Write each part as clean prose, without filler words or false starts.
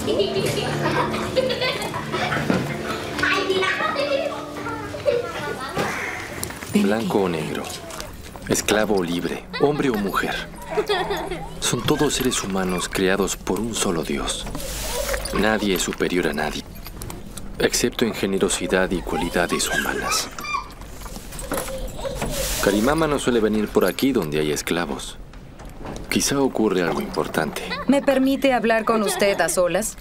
Blanco o negro, esclavo o libre, hombre o mujer. Son todos seres humanos creados por un solo Dios. Nadie es superior a nadie, excepto en generosidad y cualidades humanas. Karimama no suele venir por aquí donde hay esclavos. Quizá ocurre algo importante. ¿Me permite hablar con usted a solas?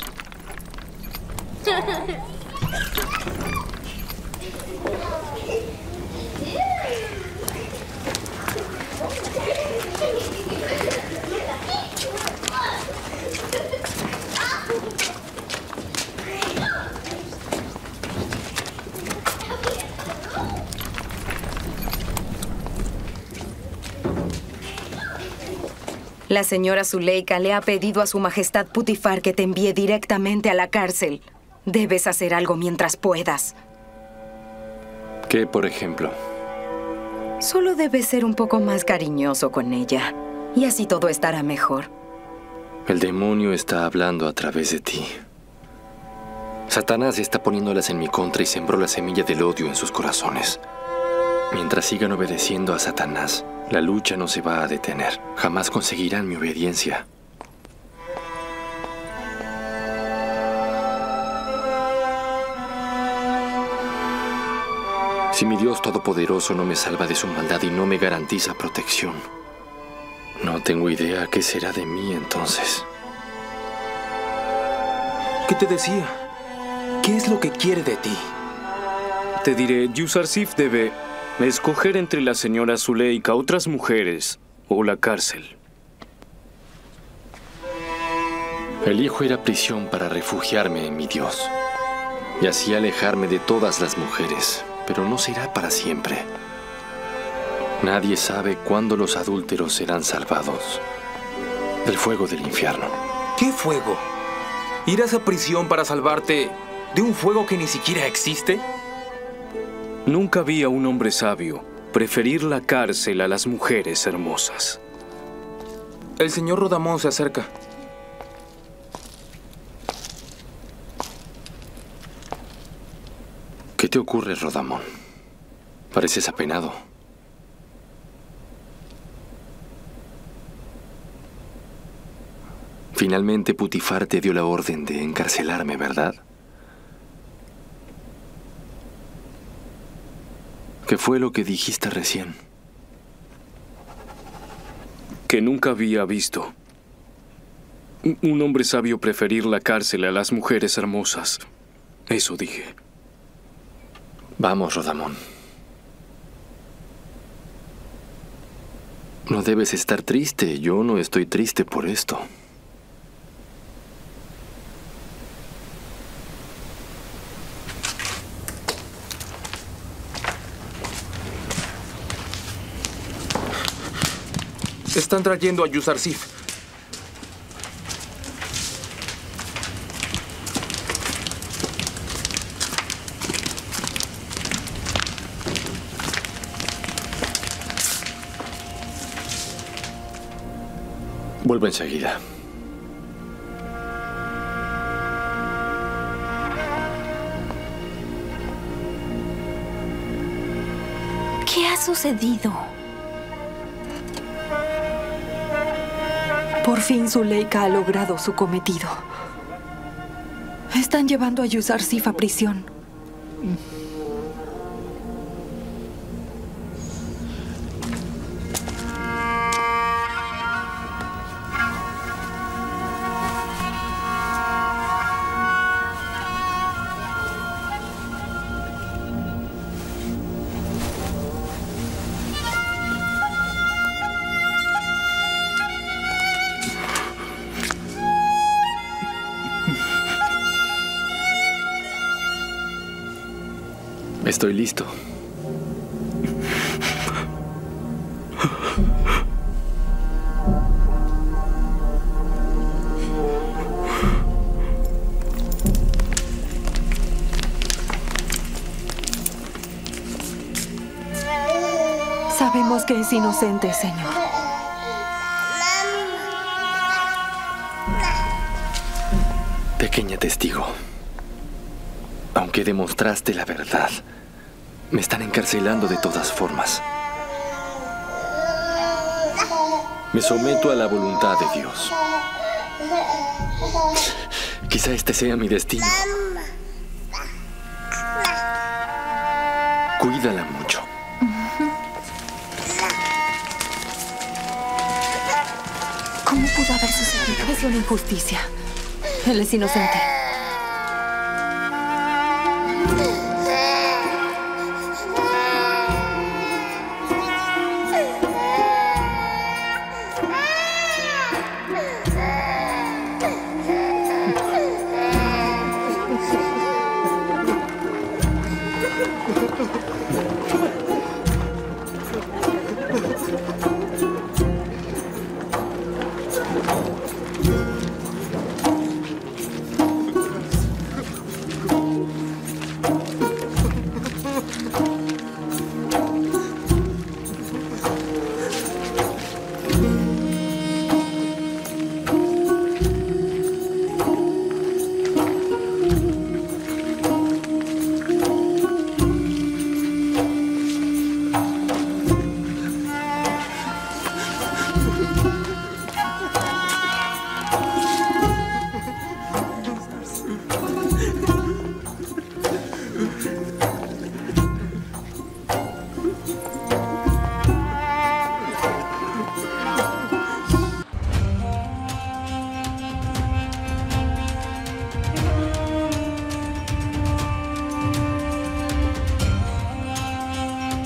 La señora Zuleika le ha pedido a su majestad Putifar que te envíe directamente a la cárcel. Debes hacer algo mientras puedas. ¿Qué, por ejemplo? Solo debes ser un poco más cariñoso con ella. Y así todo estará mejor. El demonio está hablando a través de ti. Satanás está poniéndolas en mi contra y sembró la semilla del odio en sus corazones. Mientras sigan obedeciendo a Satanás, la lucha no se va a detener. Jamás conseguirán mi obediencia. Si mi Dios Todopoderoso no me salva de su maldad y no me garantiza protección, no tengo idea qué será de mí entonces. ¿Qué te decía? ¿Qué es lo que quiere de ti? Te diré, Yuzarsif debe escoger entre la señora Zuleika, otras mujeres o la cárcel. Elijo ir a prisión para refugiarme en mi Dios y así alejarme de todas las mujeres, pero no será para siempre. Nadie sabe cuándo los adúlteros serán salvados del fuego del infierno. ¿Qué fuego? ¿Irás a prisión para salvarte de un fuego que ni siquiera existe? Nunca vi a un hombre sabio preferir la cárcel a las mujeres hermosas. El señor Rodamón se acerca. ¿Qué te ocurre, Rodamón? Pareces apenado. Finalmente Putifar te dio la orden de encarcelarme, ¿verdad? ¿Qué fue lo que dijiste recién? Que nunca había visto un hombre sabio preferir la cárcel a las mujeres hermosas. Eso dije. Vamos, Rodamón. No debes estar triste. Yo no estoy triste por esto. Están trayendo a Yuzarsif. Vuelvo enseguida. ¿Qué ha sucedido? Por fin Zuleika ha logrado su cometido. Están llevando a Yuzarsif a prisión. Estoy listo. Sabemos que es inocente, señor. Pequeña testigo, aunque demostraste la verdad, me están encarcelando de todas formas. Me someto a la voluntad de Dios. Quizá este sea mi destino. Cuídala mucho. ¿Cómo pudo haber sucedido? Es una injusticia. Él es inocente.